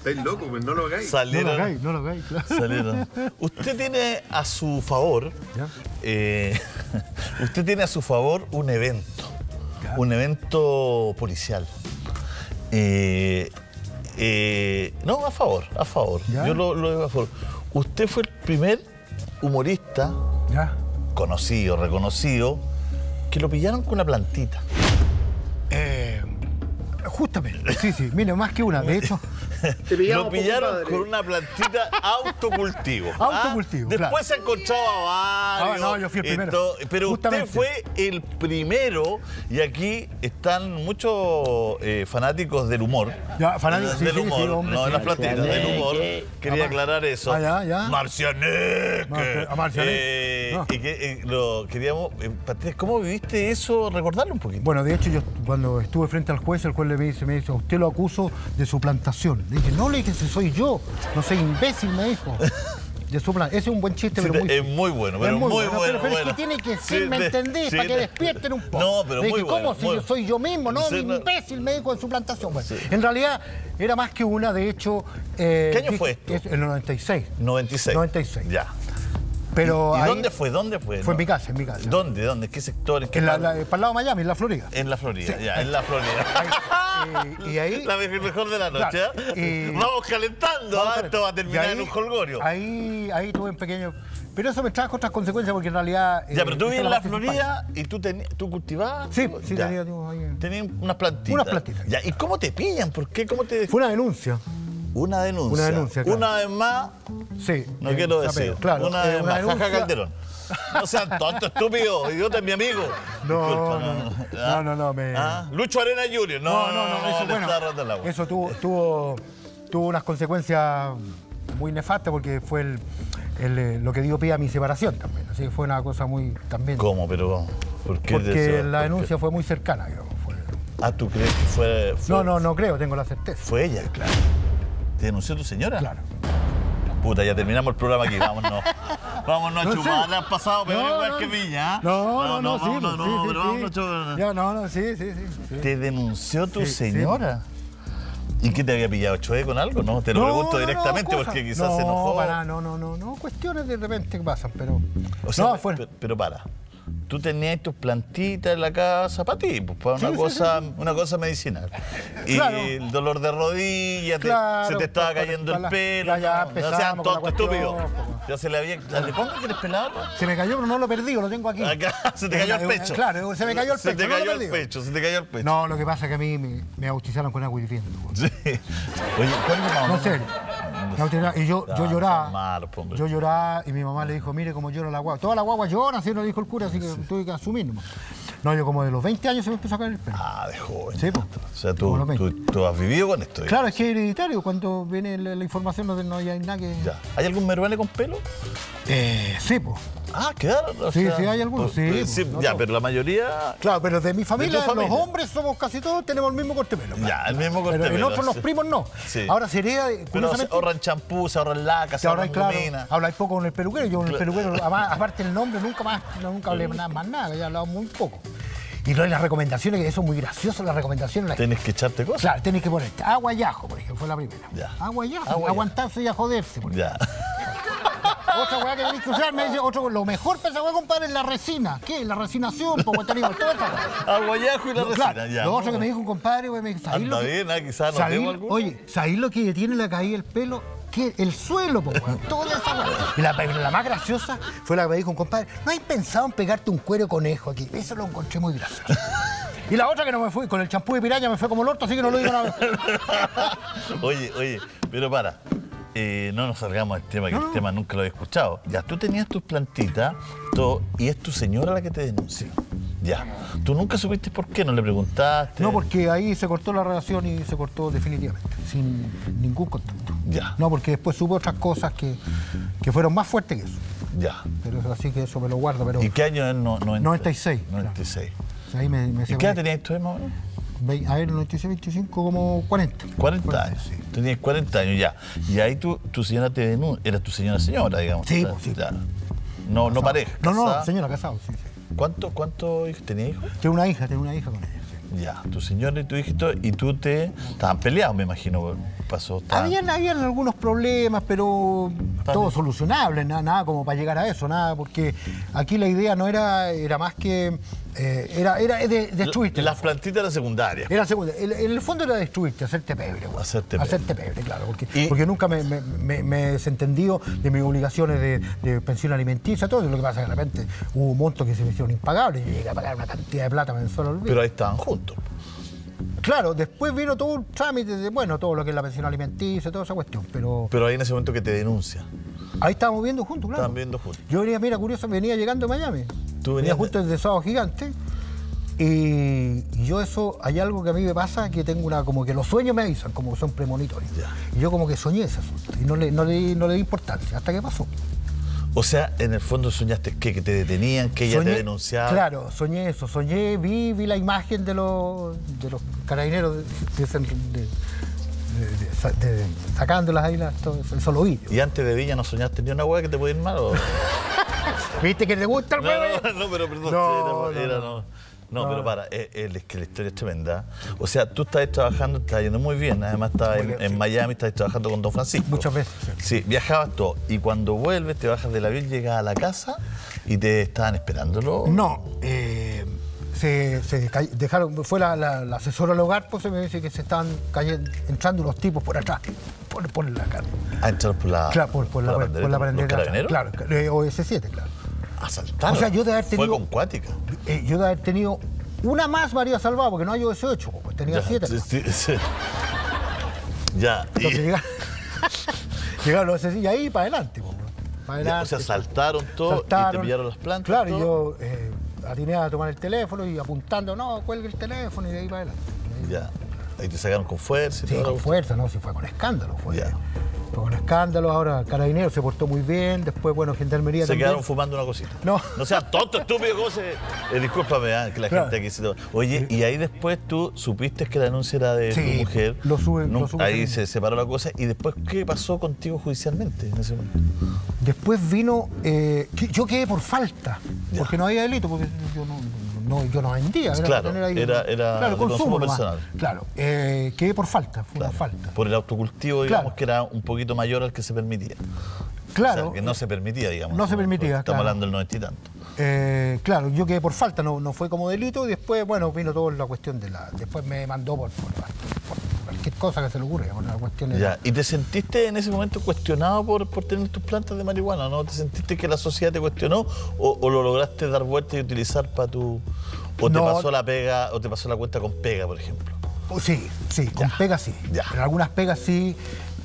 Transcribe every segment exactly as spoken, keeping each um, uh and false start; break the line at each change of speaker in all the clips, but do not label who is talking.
Estáis locos, pues no lo hagáis.
Salieron,
No lo hagáis, no lo hagáis, claro.
salieron. Usted tiene a su favor,
¿Ya?
eh, usted tiene a su favor un evento,
¿Ya?
un evento policial. Eh, eh, no, a favor, a favor.
¿Ya?
Yo lo, lo digo a favor. Usted fue el primer humorista
¿Ya?
conocido, reconocido, que lo pillaron con una plantita.
Eh, justamente, sí, sí, mire, más que una, de hecho.
Te pillamos,
Lo pillaron
compadre.
con una plantita autocultivo. ¿ah?
Autocultivo,
Después
claro.
se encontraba varios.
Ah, no, yo fui el
y
primero.
todo, pero
Justamente.
usted fue el primero, y aquí están muchos eh, fanáticos del humor.
Ya, fanáticos, sí,
del
sí,
humor,
sí, hombre,
no de
sí.
las plantitas, del humor. Quería
Ah,
aclarar eso.
ah, ya, ya.
Marcianeque.
Marcia- a Marcianeque.
Eh,
No.
y que, eh, lo queríamos. eh, Patricia, ¿cómo viviste eso? Recordarlo un poquito.
Bueno, de hecho, yo cuando estuve frente al juez, el juez le dice, me dice, usted lo acuso de suplantación. Le dije, no, le dije, si soy yo, no soy imbécil, me dijo. De suplan- Ese es un buen chiste,
Sí,
pero muy...
es muy bueno, pero
es
muy
bueno,
bueno,
Pero, pero es
bueno.
que tiene que
Sí,
ser, ¿me
de-
entendés?
sí,
Para que
de-
despierten un poco.
No, pero
Le
muy
dije, ¿cómo?
bueno,
Si
muy-
yo soy yo mismo, no,
Sí,
mi
no.
imbécil me dijo de suplantación. Bueno, en realidad, era más que una, de hecho... eh,
¿Qué año
dije-
fue esto?
Es el noventa y seis.
noventa y seis.
noventa y seis.
Ya.
Pero
¿Y
ahí-
dónde fue? ¿Dónde fue?
Fue en
No.
mi casa, en mi casa.
¿Dónde? ¿Dónde? ¿Qué sector? ¿En qué
En la,
parte?
la- para el lado de Miami, en la Florida.
En la Florida,
Sí.
ya, en la Florida.
Y, y ahí...
La me- mejor de la noche,
Claro,
¿ah?
y-
Vamos calentando,
Vamos
¿ah?
a ver.
Esto va a
Y
terminar
ahí-
en un holgorio.
Ahí, ahí tuve un pequeño... Pero eso me trajo otras consecuencias porque en realidad...
Ya, pero tú
esa
vivías
es
en la
parte
Florida y tú, teni- tú cultivabas.
Sí,
tú-
sí,
ya.
tenía, digo, ahí-
Tenías unas plantitas.
Unas plantitas.
Ya, ¿y cómo te pillan? ¿Por qué? ¿Cómo te.?
Fue una denuncia.
Una denuncia.
Una denuncia, claro.
Una vez más,
Sí.
no
en
quiero
Zapeo,
decir.
Claro.
Una
eh,
vez más, Jaja Calderón. No sean tontos, estúpido, idiota es mi amigo.
No,
Disculpa,
no,
¿Ah?
no, no, no, me-
¿Ah? Lucho Arena Junior. No,
No, no, no, eso,
le
bueno,
está dando el agua.
eso tuvo, tuvo, tuvo unas consecuencias muy nefastas porque fue el, el, eh, lo que dio pie a mi separación también. Así que fue una cosa muy también.
¿Cómo? Pero, ¿por qué?
Porque
te-
la
por
denuncia
qué?
fue muy cercana, digamos. Fue-
Ah, ¿tú crees que fue, fue-
No, no, no creo, tengo la certeza.
Fue ella, claro. ¿Te denunció tu señora?
Claro.
Puta, ya terminamos el programa aquí, vámonos. Vámonos a
No,
chupar,
sí.
le han pasado peor
No,
igual
no.
que Villa. ¿ah?
No, no, no, sí,
vámonos,
pues, sí,
no,
sí,
pero
sí.
vámonos a chupar.
Ya, no, no, sí, sí, sí. sí.
¿Te denunció tu
Sí, sí.
señora? ¿Y qué te había pillado, Choe, con algo? No, te lo
No,
pregunto
no, no,
directamente
cosas.
porque quizás
no,
se enojó.
Para, no, no, no, no, cuestiones de repente que pasan, pero.
O sea,
no, fue.
pero, pero para. Tú tenías tus plantitas en la casa para ti, pues, para una,
Sí, sí,
cosa, una cosa medicinal. Y
Claro.
el dolor de rodillas, te-
Claro,
se te estaba
para-
cayendo
para-
el pelo.
ya, ya
no, no
empezamos
sean
con la
tontos,
cuestión,
estúpidos.
pues.
Ya se le había. ¿De cuándo que eres pelado?
Se me cayó, pero no lo perdí, lo tengo aquí.
Acá se te cayó el pecho.
Claro, se me cayó el pecho.
Se te
no lo
cayó el
perdí.
pecho, se te cayó el pecho.
No, lo que pasa es que a mí me, me bautizaron con agua hirviendo.
Sí. Oye, ¿cuándo más o
No, en
menos?
serio. Me bautizaron- Y yo, yo
Ah, son
lloraba.
malos, po, hombre.
Yo lloraba y mi mamá le dijo, mire cómo llora la guagua. Toda la guagua llora, así lo dijo el cura, así que tuve que asumir nomás. No, yo como de los veinte años se me empezó a caer el pelo.
Ah, de joven.
Sí, po.
O sea,
Como
tú,
los veinte.
tú, tú has vivido con esto.
Claro, es que es hereditario. Cuando viene la, la información no, no hay nada que...
Ya. ¿Hay algún meruane con pelo?
Eh, sí, pues.
Ah, quedaron. o
Sí,
sea,
sí, hay algunos,
pues,
sí,
pues,
pues, no
ya,
todos.
pero la mayoría.
Claro, pero de mi familia,
¿De tu familia?
los hombres somos casi todos, tenemos el mismo corte de pelo.
Ya, el mismo corte
Pero
de
en
pelo,
otros los
sí.
primos no.
Sí.
Ahora sería,
Pero se
curiosamente,
ahorran champú, se ahorran laca, se
que ahora
ahorran
claro,
gomina.
habláis poco con el peluquero. Yo con el
Claro.
peluquero, además, aparte del nombre, nunca más, nunca hablé nada, más nada, ya he hablado muy poco. Y no, y las recomendaciones, que eso es muy gracioso, las recomendaciones. las-
Tienes que echarte cosas.
Claro, tenés que ponerte agua y ajo, por ejemplo, fue la primera.
Ya.
Agua y ajo,
Agua y
aguantarse y a joderse. Por ejemplo.
Ya.
Otra weá que tenéis que usar, me dice otro, lo mejor para esa weá, compadre, es la resina. ¿Qué? La resinación, pues, te digo, toda esa weá.
Aguayajo y la
No,
resina,
claro,
ya.
lo otro que me dijo un compadre, güey, me dijo, ¿sabéis
Anda
lo que-
bien, ah, quizás nos
sabéis-
demos alguno.
Oye, ¿sabéis lo que tiene la caída del pelo? ¿Qué? El suelo, po, weón. Toda esa weá. Y la, la más graciosa fue la que me dijo un compadre, ¿no hay pensado en pegarte un cuero conejo aquí? Eso lo encontré muy gracioso. Y la otra que no me fui, con el champú de piraña me fue como el orto, así que no lo digo nada.
Oye, oye, pero para. eh, no nos salgamos del tema, que
No,
el
no.
tema nunca lo he escuchado. Ya, tú tenías tus plantitas todo, y es tu señora la que te denunció. Ya. ¿Tú nunca supiste por qué? ¿No le preguntaste?
No, porque ahí se cortó la relación y se cortó definitivamente, sin ningún contacto.
Ya.
No, porque después supe otras cosas que, que fueron más fuertes que eso.
Ya.
Pero eso, así que eso me lo guardo. Pero
¿Y qué año es? No, noventa
noventa y seis,
noventa y seis.
ahí me, me
¿Y qué edad
separé.
tenías tú, más o menos?
Ve- A ver, noventa y seis, veinticinco, como cuarenta.
cuarenta años.
sí.
Tenías cuarenta años ya. Y ahí tu, tu señora te denuncia. Era tu señora señora, digamos.
Sí,
Ya,
pues, sí.
ya. No, no pareja.
No, no,
casada.
señora, casado, sí, sí.
¿Cuánto, cuánto hijos tenía hijos?
Tengo una hija, tengo una hija con ella, sí.
Ya, tu señora y tu hijito, y tú te. Estaban peleados, me imagino, por, pasó? Estaba-
Habían, habían algunos problemas, pero
Está
todo
bien.
solucionable, nada, nada como para llegar a eso, nada, porque aquí la idea no era, era más que, eh, era, era de, destruirte.
Las plantitas eran secundarias.
Era segunda. En en el fondo era destruirte, hacerte pebre. güey.
Hacerte pebre.
Hacerte pebre, claro. Porque,
Y-
porque nunca me, me, me- me he desentendido de mis obligaciones de, de pensión alimenticia, todo. Lo que pasa es que de repente hubo montos que se me hicieron impagables. Yo llegué a pagar una cantidad de plata mensual al mes.
Pero ahí estaban juntos.
Claro, después vino todo un trámite de, bueno, todo lo que es la pensión alimenticia, toda esa cuestión. Pero
Pero ahí en ese momento que te denuncia.
ahí estábamos viendo juntos, claro.
Estaban viendo juntos.
Yo venía, mira, curioso, venía llegando a Miami.
Tú
venía
venías
justo desde Sábado Gigante. Y, y yo eso, hay algo que a mí me pasa, que tengo una, como que los sueños me avisan, como que son premonitorios.
Ya.
Y yo como que soñé ese asunto. Y no le, no le, di- no le di importancia, hasta que pasó.
O sea, en el fondo soñaste que, que te detenían, que ella te denunciaba.
Claro, soñé eso, soñé, vi, vi la imagen de los, de los carabineros de, de- de- de- de- de- sacándolas ahí, las- todo eso, eso lo vi.
¿Y antes de Villa no soñaste ni una hueá que te puede ir mal? ¿O?
¿Viste que te gusta el
No,
huevo?
no, no, pero perdón.
No,
era, era-
no,
no.
no.
No,
No.
pero para, es, es que la historia es tremenda. O sea, tú estás trabajando, estás yendo muy bien. Además, estás en, en Miami, estás trabajando con Don Francisco.
Muchas veces, sí.
Sí, viajabas todo. Y cuando vuelves, te bajas del avión, llegas a la casa y te estaban esperándolo.
No, eh, se, se ca- dejaron, fue la, la, la asesora del hogar, pues se me dice que se estaban cayendo, entrando unos tipos por atrás, por, por la cara.
A entrar por la.
Claro, por, por la, por la
¿Los
barandera.
carabineros?
Claro, eh, O S siete, claro.
Asaltaron.
O sea, yo de haber tenido-
Fue con cuática.
Eh, yo de haber tenido una más me habría salvado, porque no hay O S ocho, pues tenía
Ya,
siete.
sí, sí, sí. Ya. y-
Entonces llegaron, llegaron los O S siete y ahí para adelante. Pues, para
ya, o
adelante.
sea, saltaron todo y
Saltaron.
te pillaron las plantas.
Claro, y
todo.
yo eh, atiné a tomar el teléfono y apuntando, no, cuelgue el teléfono y de ahí para adelante.
Ya. Ahí te sacaron con fuerza y
Sí,
todo.
con fuerza, no, sí fue con escándalo. Fue,
Ya.
fue con escándalo, ahora Carabineros se portó muy bien, después, bueno, Gendarmería
Se
también.
quedaron fumando una cosita.
No.
No seas tonto, estúpido, ¿cómo se...? Eh, discúlpame, ah, que la
Claro.
gente aquí se... Oye, y ahí después tú supiste que la denuncia era de
Sí,
tu mujer.
lo sube-
No,
lo sube
ahí
también.
se separó la cosa. ¿Y después qué pasó contigo judicialmente en ese momento?
Después vino, eh, que- yo quedé por falta,
Ya.
porque no había delito, porque yo no, no, yo no vendía. Era
Claro,
para tener
era- era de consumo
nomás.
personal.
Claro, eh, quedé por falta, fue
Claro,
una falta.
Por el autocultivo, digamos,
Claro.
que era un poquito mayor al que se permitía.
Claro.
O sea, que no se permitía, digamos.
No se permitía,
Estamos
claro.
hablando del noventa y tanto.
Eh, claro, yo quedé por falta, no, no fue como delito, y después, bueno, vino toda la cuestión de la... Después me mandó por, por, por cualquier cosa que se le ocurra, por la cuestión de
Ya. ¿Y te sentiste en ese momento cuestionado por, por tener tus plantas de marihuana? ¿No? ¿Te sentiste que la sociedad te cuestionó o, o lo lograste dar vuelta y utilizar para tu... o te
No.
pasó la pega, o te pasó la cuenta con pega, por ejemplo?
Oh, sí, sí, con
Ya,
pegas sí.
ya.
En algunas pegas sí,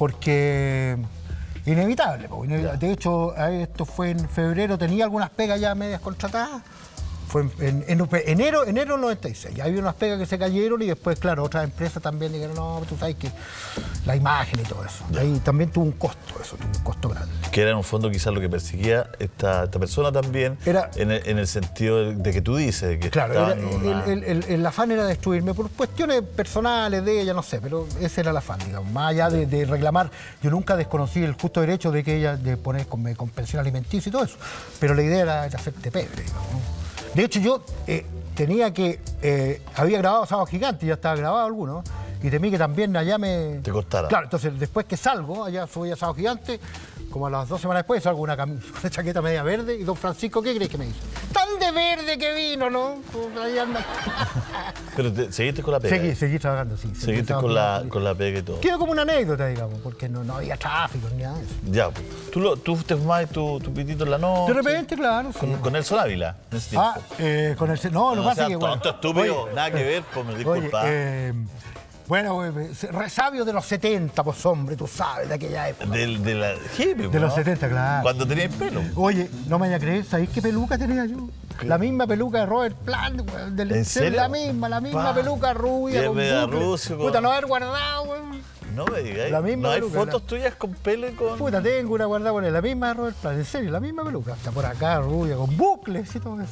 porque inevitable. po, inevi- De hecho, a esto fue en febrero, tenía algunas pegas ya medias contratadas. Fue en, en- en enero, enero del noventa y seis. Había unas pegas que se cayeron y después, claro, otras empresas también dijeron, no, tú sabes que la imagen y todo eso. Ahí también tuvo un costo, eso, tuvo un costo grande.
Que era en un fondo quizás lo que perseguía esta, esta persona también,
Era-
en, el, en el sentido de, de que tú dices, de que
Claro,
estaba
era-
en una-
el, el- el- el afán era destruirme por cuestiones personales de ella, no sé, pero ese era el afán, digamos. Más allá de, de reclamar, yo nunca desconocí el justo derecho de que ella, de poner con, con pensión alimenticia y todo eso, pero la idea era, era hacerte pebre, digamos, ¿no? De hecho, yo eh, tenía que, eh, había grabado Sábado Gigante, ya estaba grabado alguno, y temí que también allá me...
Te cortara.
Claro, entonces después que salgo, allá subí a Sábado Gigante, como a las dos semanas después, salgo con una, cami- una chaqueta media verde, y don Francisco, ¿qué crees que me dice? Tan de verde que vino, ¿no? Como ahí anda.
Pero te- seguiste con la pega.
Seguí, seguí trabajando, sí. seguí
Seguiste con
trabajando.
la, con la pega y todo.
Quedó como una anécdota, digamos, porque no, no había tráfico ni nada de eso.
Ya, pues. tú, lo, tú te fumabas tu, tu pitito en la noche.
De repente, claro, sí.
Con, con Nelson Ávila, en ese tiempo.
Ah, eh, con el... No, lo
no
pasa
seas
es que... bueno,
tonto, estúpido,
oye,
nada que ver, pues me
Oye,
disculpa.
eh, bueno, eh, resabio de los setenta, pues hombre, tú sabes, de aquella época.
Del- de, la hippie,
De los
¿no?
setenta, claro.
Cuando tenías pelo.
Oye, no me vaya a creer, ¿sabéis qué peluca tenía yo? La misma peluca de Robert Plant, weón, del
¿En serio?
La misma, la misma
Pa.
peluca rubia,
Y
con
media
bucle.
rucio, con-
Puta, no haber guardado, weón.
No me digáis.
La misma
no hay
peluca,
fotos
la-
tuyas con pelo y con.
Puta, tengo una guardada con él, la misma de Robert Plant, en serio, la misma peluca. Está por acá, rubia, con bucles y todo eso,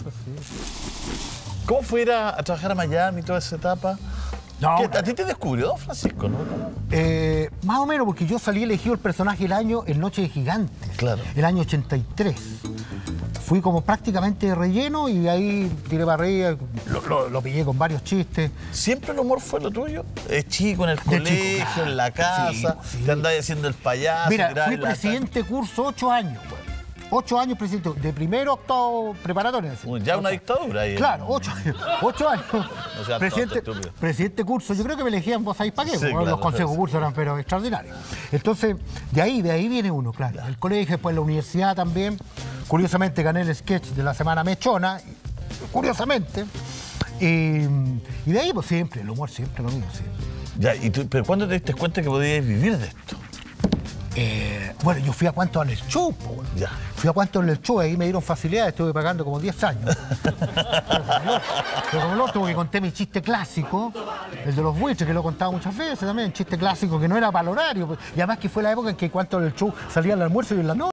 sí.
¿Cómo fue ir a, a trabajar a Miami toda esa etapa?
No,
¿Qué-
una-
a ti te descubrió Don Francisco, ¿no?
Eh, más o menos, porque yo salí elegido el personaje del año en Noche de Gigantes.
Claro.
El año ochenta y tres. fui como prácticamente de relleno y de ahí tiré para arriba, lo, lo, lo pillé con varios chistes.
¿Siempre el humor fue lo tuyo? ¿Es chico en el
De
colegio,
chico, claro.
en la casa?
Sí, sí.
¿Te andabas haciendo el payaso?
Mira,
tirabas
fui
en la-
presidente de curso ocho años, pues. Ocho años presidente, de primero a octavo preparatoria. así.
Uy, ya una dictadura ahí.
Claro, ocho años. Ocho años.
seas
presidente,
tonto, estúpido.
presidente curso. Yo creo que me elegían vos ahí para qué.
Sí,
Bueno,
claro,
los consejos
sí.
curso eran pero extraordinarios. Entonces, de ahí, de ahí viene uno, claro. El colegio, después la universidad también. Curiosamente gané el sketch de la semana Mechona. Curiosamente. Y, y de ahí, pues siempre, el humor siempre lo mío, sí.
Ya, ¿y tú, pero cuándo te diste cuenta que podías vivir de esto?
Eh, bueno, yo fui a cuánto en el show, po, bueno.
Ya.
Fui a cuánto en el show, ahí me dieron facilidades, estuve pagando como diez años. Pero como el otro, que conté mi chiste clásico, el de los buitres, que lo he contado muchas veces también, chiste clásico que no era para el horario. Y además que fue la época en que cuánto en el show salía al almuerzo y en la noche.